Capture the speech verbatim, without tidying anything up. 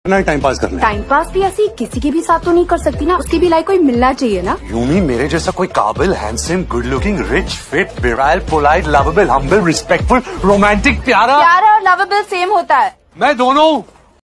Time pass करना है। Time pass भी ऐसी किसी के भी साथ तो नहीं कर सकती ना, उसकी भी लाइफ कोई मिलना चाहिए ना। यूमी मेरे जैसा कोई काबिल, handsome, good looking, rich, fit, virile, polite, lovable, humble, respectful, romantic, प्यारा प्यारा और लवेबल सेम होता है। मैं दोनों हूँ।